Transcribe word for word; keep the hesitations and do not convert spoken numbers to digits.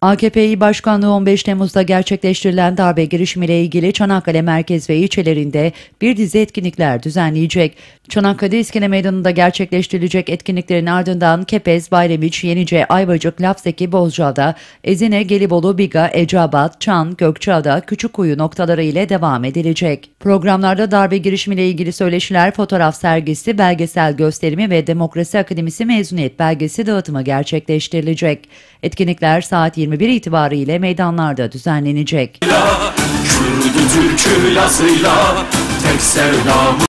A K P İl Başkanlığı on beş Temmuz'da gerçekleştirilen darbe girişimiyle ilgili Çanakkale merkez ve ilçelerinde bir dizi etkinlikler düzenleyecek. Çanakkale İskele Meydanı'nda gerçekleştirilecek etkinliklerin ardından Kepez, Bayramiç, Yenice, Ayvacık, Lapseki, Bozcaada, Ezine, Gelibolu, Biga, Eceabat, Çan, Gökçeada, Küçükkuyu noktaları ile devam edilecek. Programlarda darbe girişimiyle ilgili söyleşiler, fotoğraf sergisi, belgesel gösterimi ve Demokrasi Akademisi mezuniyet belgesi dağıtımı gerçekleştirilecek. Etkinlikler saat yirmi bir itibariyle meydanlarda düzenlenecek. Kürdü Türk'ü Lazıyla tek sevdamı